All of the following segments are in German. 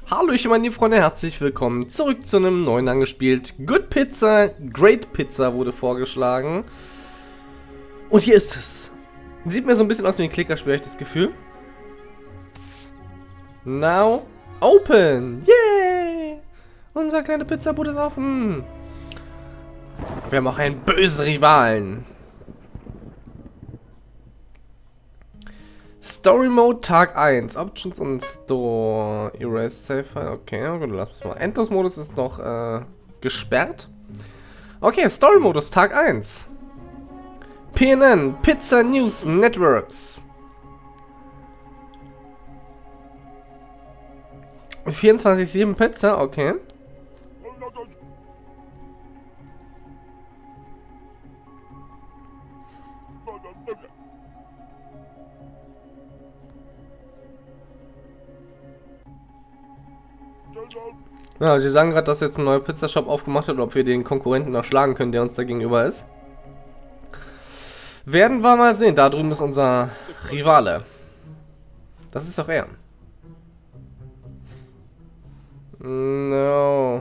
Hallo, meine lieben Freunde, herzlich willkommen zurück zu einem neuen Angespielt. Good Pizza, Great Pizza wurde vorgeschlagen. Und hier ist es. Sieht mir so ein bisschen aus wie ein Klickerspiel, habe ich das Gefühl. Now open! Yay! Unser kleiner Pizzabude ist offen. Wir haben auch einen bösen Rivalen. Story Mode Tag 1. Options und Store. Erase Save File. Okay, gut, lass uns mal. Endlos Modus ist noch gesperrt. Okay, Story Modus Tag 1. PNN, Pizza News Networks. 24/7 Pizza, okay. Ja, sie sagen gerade, dass jetzt ein neuer Pizzashop aufgemacht hat, ob wir den Konkurrenten noch schlagen können, der uns da gegenüber ist. Werden wir mal sehen. Da drüben ist unser Rivale. Das ist doch er. No.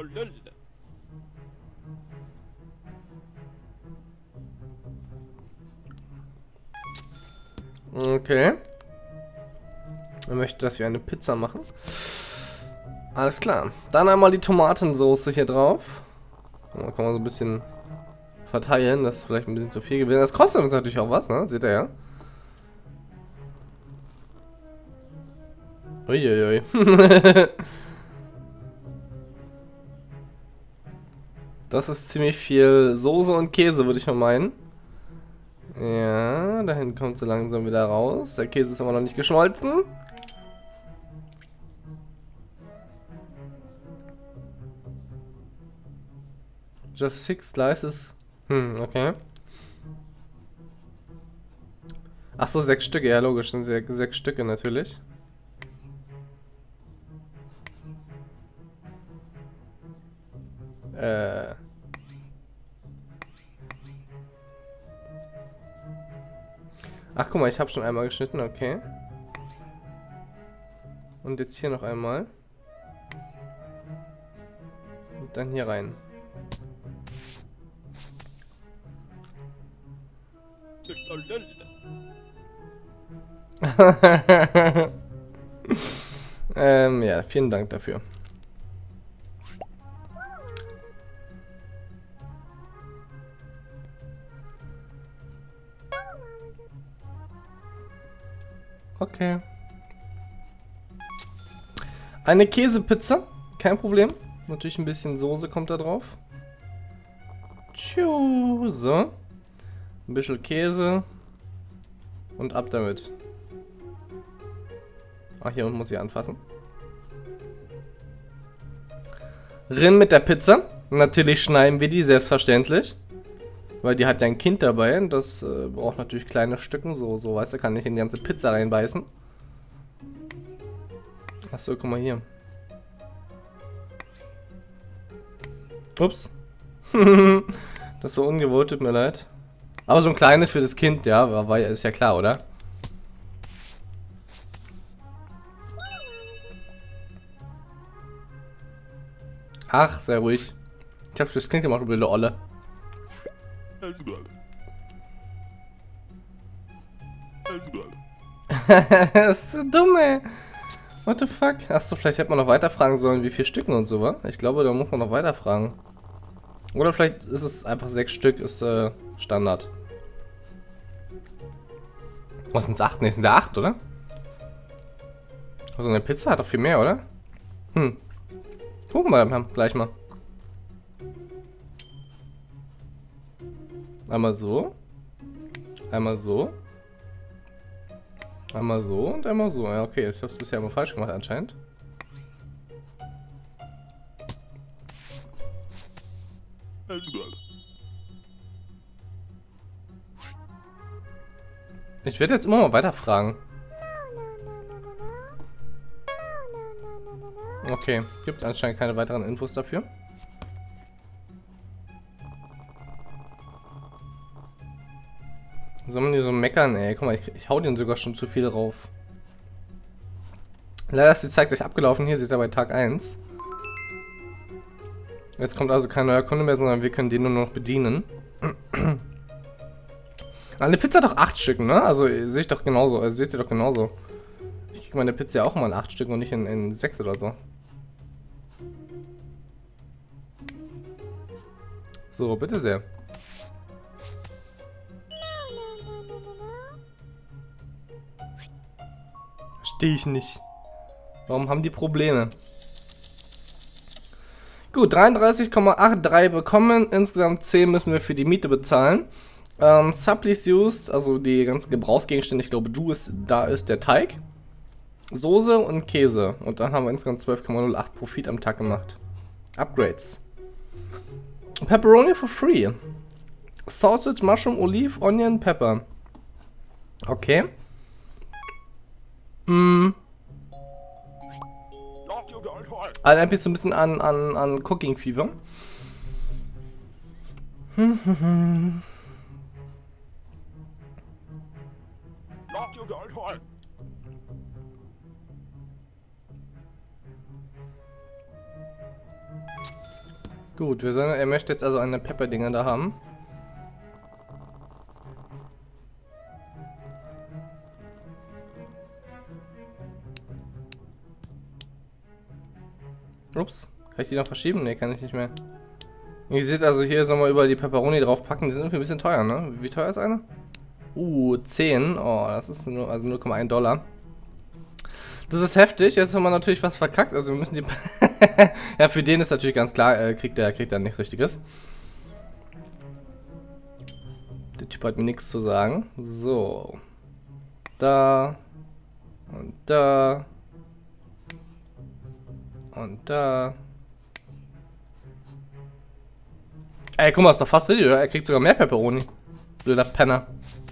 Okay. Er möchte, dass wir eine Pizza machen. Alles klar. Dann einmal die Tomatensoße hier drauf. Da kann man so ein bisschen verteilen. Das ist vielleicht ein bisschen zu viel gewesen. Das kostet uns natürlich auch was, ne? Seht ihr ja. Uiuiui. Das ist ziemlich viel Soße und Käse, würde ich mal meinen. Ja, dahin kommt so langsam wieder raus. Der Käse ist immer noch nicht geschmolzen. Just 6 slices. Okay. Ach so, 6 Stücke. Ja, logisch. Sind 6 Stücke natürlich. Ach, guck mal, ich habe schon einmal geschnitten. Okay. Und jetzt hier noch einmal. Und dann hier rein. Ja, vielen Dank dafür. Okay. Eine Käsepizza, kein Problem. Natürlich ein bisschen Soße kommt da drauf. Tschu, so. Ein bisschen Käse. Und ab damit. Ach, hier unten muss ich anfassen. Rein mit der Pizza. Natürlich schneiden wir die, selbstverständlich. Weil die hat ja ein Kind dabei. Und das braucht natürlich kleine Stücken. So, weißt du, kann nicht in die ganze Pizza reinbeißen. Achso, guck mal hier. Ups. Das war ungewollt, tut mir leid. Aber so ein kleines für das Kind, ja, ist ja klar, oder? Ach, sehr ruhig. Ich hab's fürs Kind gemacht, du blöde Olle. Das ist so dumm, ey. What the fuck? Achso, vielleicht hätte man noch weiter fragen sollen, wie viele Stücken und so, wa? Ich glaube, da muss man noch weiter fragen. Oder vielleicht ist es einfach 6 Stück, ist Standard. Was sind es 8? Ne, sind da 8, oder? Also eine Pizza hat doch viel mehr, oder? Gucken wir gleich mal. Einmal so. Einmal so. Einmal so und einmal so. Ja, okay, ich habe es bisher immer falsch gemacht anscheinend. Ich werde jetzt immer mal weiter fragen. Okay, gibt anscheinend keine weiteren Infos dafür. Soll man die so meckern, ey? Guck mal, ich hau den sogar schon zu viel drauf. Leider ist die Zeit gleich abgelaufen. Hier seht ihr bei Tag 1. Jetzt kommt also kein neuer Kunde mehr, sondern wir können den nur noch bedienen. Eine Pizza hat doch 8 Stück, ne? Also sehe ich doch genauso. Seht ihr doch genauso. Ich kriege meine Pizza ja auch mal in 8 Stück und nicht in 6 oder so. So, bitte sehr. Verstehe ich nicht. Warum haben die Probleme? Gut, 33,83 bekommen. Insgesamt 10 müssen wir für die Miete bezahlen. Supplies used, also die ganzen Gebrauchsgegenstände, ich glaube, da ist der Teig. Soße und Käse. Und dann haben wir insgesamt 12,08 Profit am Tag gemacht. Upgrades. Pepperoni for free. Sausage, Mushroom, Olive, Onion, Pepper. Okay. Erinnert mich so ein bisschen an Cooking Fever. Gut, er möchte jetzt also eine Pepper-Dinger da haben. Ups, kann ich die noch verschieben? Ne, kann ich nicht mehr. Ihr seht also, hier sollen wir überall die Pepperoni draufpacken. Die sind irgendwie ein bisschen teuer, ne? Wie teuer ist eine? 10. Oh, das ist nur, also 0,1 $. Das ist heftig. Jetzt haben wir natürlich was verkackt. Also wir müssen die... ja, für den ist natürlich ganz klar, kriegt er nichts Richtiges. Der Typ hat mir nichts zu sagen. So. Da. Und da. Und da. Ey, guck mal, ist doch fast richtig, oder? Er kriegt sogar mehr Pepperoni. Blöder Penner.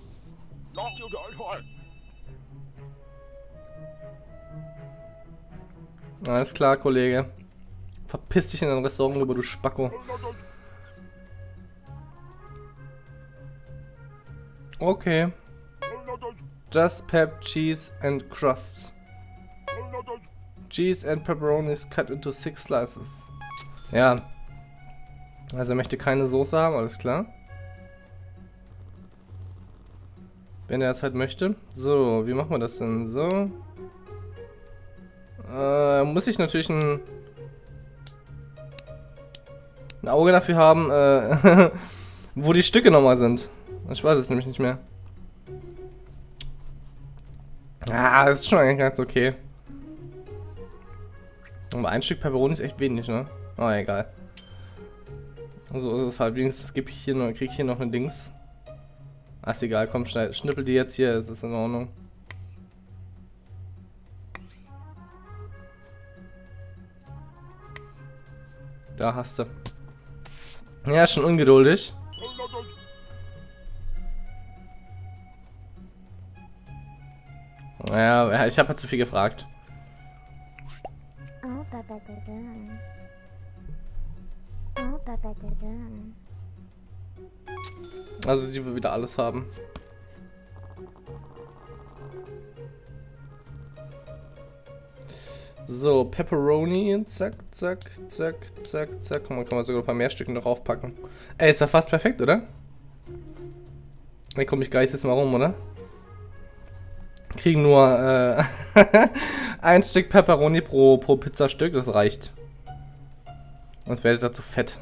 Alles klar, Kollege. Verpiss dich in dein Restaurant rüber, du Spacko. Okay. Just pep, cheese and crust. Cheese and pepperonis cut into 6 slices. Ja. Also er möchte keine Soße haben, alles klar. Wenn er es halt möchte. So, wie machen wir das denn? So. Muss ich natürlich ein Auge dafür haben, wo die Stücke nochmal sind. Ich weiß es nämlich nicht mehr. Ah, das ist schon eigentlich ganz okay. Aber ein Stück Pepperoni ist echt wenig, ne? Oh, egal. So ist es halt. Wenigstens krieg ich hier noch ein Dings. Ach, ist egal, komm, schnippel die jetzt hier, es ist in Ordnung. Da hast du. Ja, ist schon ungeduldig. Ja, ich habe halt zu viel gefragt. Also sie will wieder alles haben. So, Pepperoni, zack, zack, zack, zack, zack. Man kann man sogar ein paar mehr Stücken drauf packen. Ey, ist ja fast perfekt, oder? Dann komme ich gleich jetzt mal rum, oder? Kriegen nur ein Stück Pepperoni pro Pizzastück, das reicht. Sonst werdet ihr zu fett.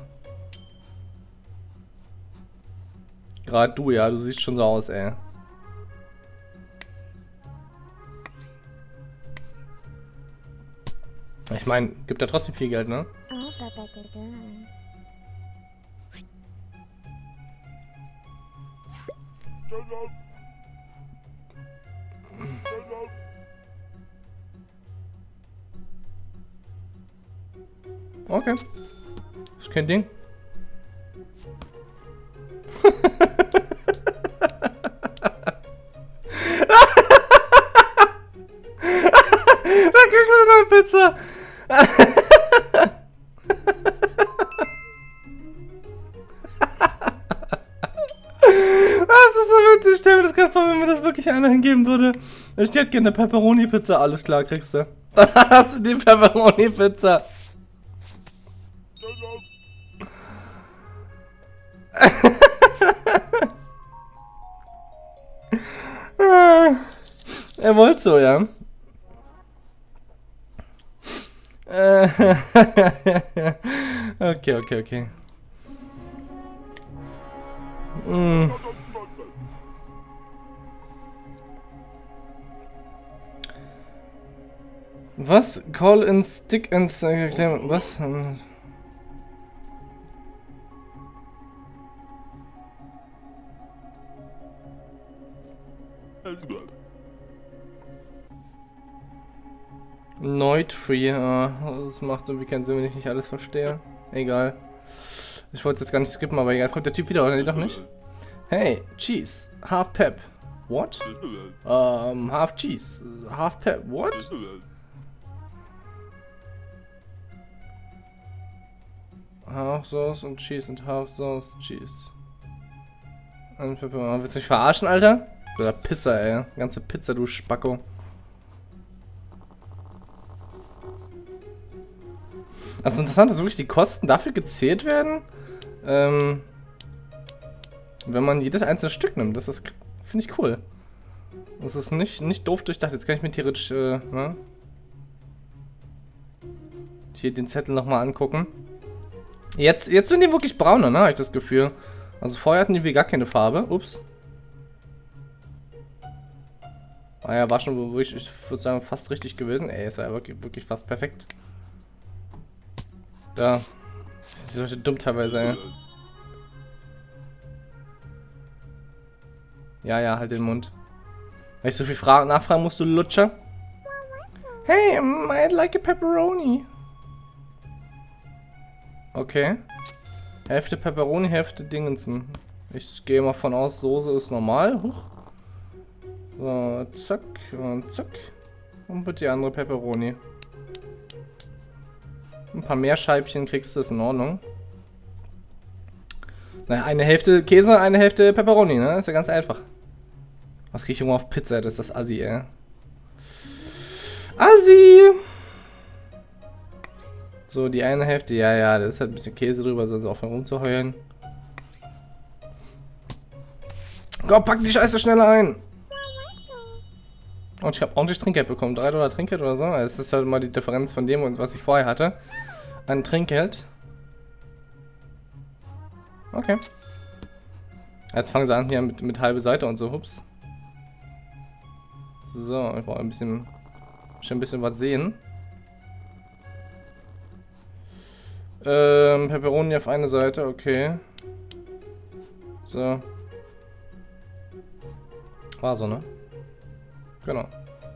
Gerade du, ja, du siehst schon so aus, ey. Ich meine, gibt ja trotzdem viel Geld, ne? Okay. Ist kein Ding. Da kriegst du noch eine Pizza. Das ist so witzig. Ich stell mir das gerade vor, wenn mir das wirklich einer hingeben würde. Ich hätte gerne eine Pepperoni-Pizza. Alles klar, kriegst du. Dann hast du die Pepperoni-Pizza. Er wollte so, ja. Okay. Mm. Was? Call in stick and... Was? Noid free, das macht irgendwie keinen Sinn, wenn ich nicht alles verstehe. Egal. Ich wollte jetzt gar nicht skippen, aber jetzt kommt der Typ wieder, oder? Nee, doch nicht. Hey, Cheese, half pep. What? Half cheese, half pep. What? Half sauce und cheese und half sauce, cheese. Und Pepper. Willst du mich verarschen, Alter? Oder Pizza, ey. Ganze Pizza, du Spacko. Das ist interessant, dass wirklich die Kosten dafür gezählt werden, wenn man jedes einzelne Stück nimmt. Das ist, finde ich cool. Das ist nicht doof durchdacht. Jetzt kann ich mir theoretisch, ne? Hier den Zettel nochmal angucken. Jetzt sind die wirklich brauner, ne? Habe ich das Gefühl. Also vorher hatten die wie gar keine Farbe. Ups. Ah ja, war schon wirklich, ich würde sagen, fast richtig gewesen. Ey, ist ja wirklich fast perfekt. Da. Das ist solche dumm teilweise, ey. Ja, halt den Mund. Wenn ich so viel nachfragen musst, du Lutscher. Hey, I'd like a pepperoni. Okay. Hälfte Pepperoni, Hälfte Dingensen. Ich gehe mal von aus, Soße ist normal. Huch. So, zack und zack. Und bitte die andere Pepperoni. Ein paar mehr Scheibchen kriegst du, ist in Ordnung. Naja, eine Hälfte Käse, eine Hälfte Pepperoni, ne? Ist ja ganz einfach. Was krieg ich immer auf Pizza? Das ist das Assi, ey. Assi! So, die eine Hälfte, ja, da ist halt ein bisschen Käse drüber, sonst aufhören rumzuheulen. Komm, pack die Scheiße schneller ein! Und ich habe ordentlich Trinkgeld bekommen. $3 Trinkgeld oder so. Es ist halt mal die Differenz von dem und was ich vorher hatte. An Trinkgeld. Okay. Jetzt fangen sie an hier mit halbe Seite und so. Hups. So, ich brauche schon ein bisschen was sehen. Pepperoni auf eine Seite, okay. So. War so, ne? Genau.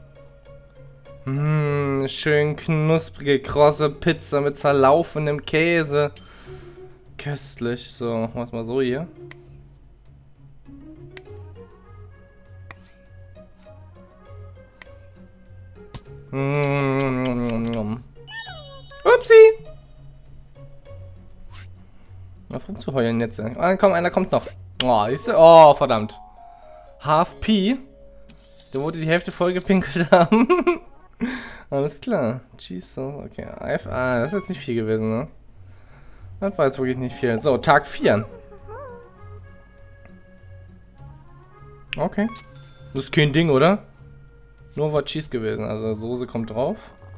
Schön knusprige, krosse Pizza mit zerlaufendem Käse. Köstlich. So, machen wir es mal so hier. Upsi! Na, fang zu heulen jetzt. Ah, komm, einer kommt noch. Oh, ist oh, verdammt. Half P. Da wurde die Hälfte voll gepinkelt haben. Alles klar. Cheese Sauce, okay. Das ist jetzt nicht viel gewesen, ne? Das war jetzt wirklich nicht viel. So, Tag 4. Okay. Das ist kein Ding, oder? Nur war Cheese gewesen. Also Soße kommt drauf.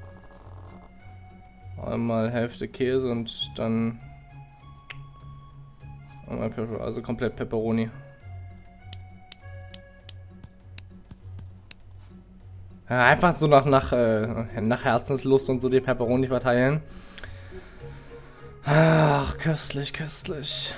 Einmal Hälfte Käse und dann... Also komplett Pepperoni. Ja, einfach so nach Herzenslust und so die Pepperoni verteilen. Ach, köstlich, köstlich.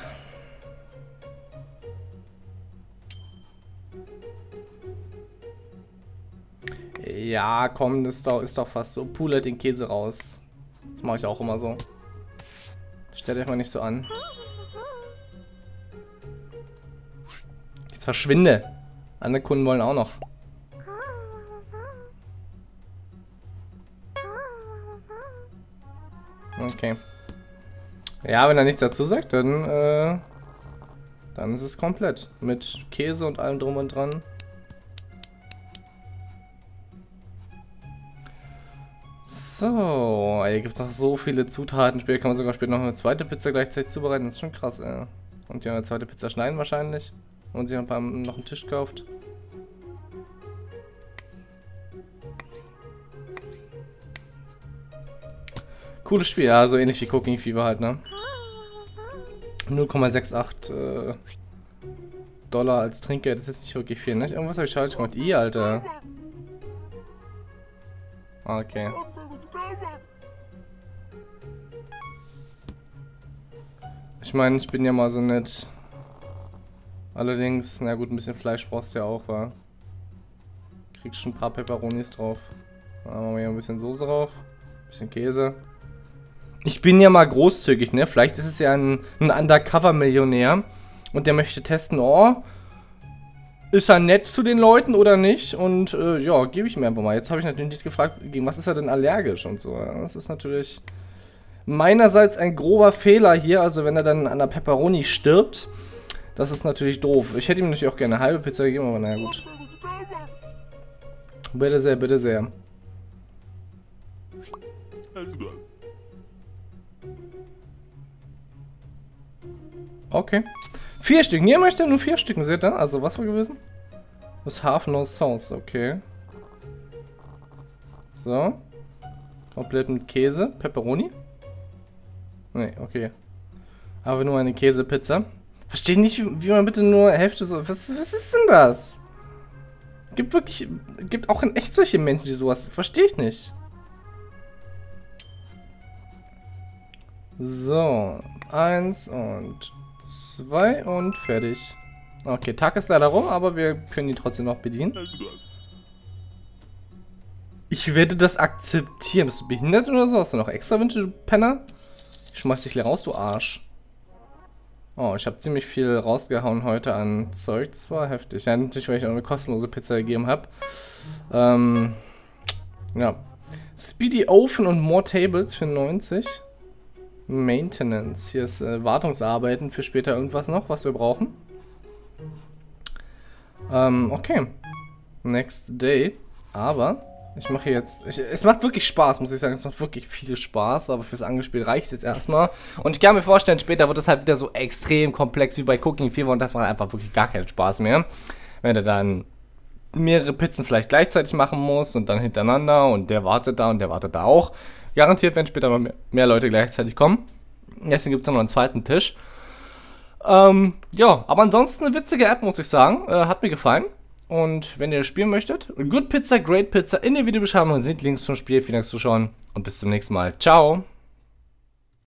Ja, komm, das ist doch fast so. Pulert den Käse raus. Das mache ich auch immer so. Stellt euch mal nicht so an. Jetzt verschwinde. Andere Kunden wollen auch noch. Okay. Ja, wenn er nichts dazu sagt, dann ist es komplett. Mit Käse und allem drum und dran. So, hier gibt es noch so viele Zutaten. Später kann man sogar später noch eine zweite Pizza gleichzeitig zubereiten. Das ist schon krass, ey. Und ja, eine zweite Pizza schneiden wahrscheinlich. Und sich noch einen Tisch kauft. Cooles Spiel, ja, so ähnlich wie Cooking Fever halt, ne? 0,68 Dollar als Trinkgeld ist jetzt nicht wirklich viel, ne? Irgendwas habe ich falsch gemacht. Alter. Okay. Ich meine, ich bin ja mal so nett. Allerdings, na gut, ein bisschen Fleisch brauchst du ja auch, wa? Kriegst schon ein paar Peperonis drauf. Da machen wir hier ein bisschen Soße drauf. Ein bisschen Käse. Ich bin ja mal großzügig, ne? Vielleicht ist es ja ein Undercover-Millionär und der möchte testen, oh, ist er nett zu den Leuten oder nicht? Und ja, gebe ich mir einfach mal. Jetzt habe ich natürlich nicht gefragt, gegen was ist er denn allergisch und so. Das ist natürlich meinerseits ein grober Fehler hier. Also wenn er dann an der Pepperoni stirbt, das ist natürlich doof. Ich hätte ihm natürlich auch gerne eine halbe Pizza gegeben, aber naja, gut. Bitte sehr, bitte sehr. Okay. 4 Stück. Hier möchte nur 4 Stücken, seht ihr? Also, was war gewesen? Das Half No Sauce, okay. So. Komplett mit Käse. Pepperoni? Nee, okay. Aber nur eine Käsepizza. Verstehe nicht, wie man bitte nur Hälfte so. Was ist denn das? Gibt auch in echt solche Menschen, die sowas. Verstehe ich nicht. So. 1 und 2 und fertig. Okay, Tag ist leider rum, aber wir können ihn trotzdem noch bedienen. Ich werde das akzeptieren. Bist du behindert oder so? Hast du noch extra Wünsche, du Penner? Ich schmeiß dich leer raus, du Arsch. Oh, ich habe ziemlich viel rausgehauen heute an Zeug. Das war heftig. Ja, natürlich, weil ich auch eine kostenlose Pizza gegeben habe. Ja. Speedy Oven und More Tables für 90. Maintenance. Hier ist Wartungsarbeiten für später irgendwas noch, was wir brauchen. Okay. Next day. Aber ich mache jetzt... es macht wirklich Spaß, muss ich sagen. Es macht wirklich viel Spaß, aber fürs Angespiel reicht es jetzt erstmal. Und ich kann mir vorstellen, später wird es halt wieder so extrem komplex wie bei Cooking Fever und das macht einfach wirklich gar keinen Spaß mehr. Wenn er dann mehrere Pizzen vielleicht gleichzeitig machen muss und dann hintereinander und der wartet da und der wartet da auch. Garantiert, wenn später noch mehr Leute gleichzeitig kommen. Deswegen gibt es noch einen zweiten Tisch. Ja, aber ansonsten eine witzige App, muss ich sagen. Hat mir gefallen. Und wenn ihr das spielen möchtet, Good Pizza, Great Pizza in der Videobeschreibung sind Links zum Spiel. Vielen Dank fürs Zuschauen und bis zum nächsten Mal. Ciao!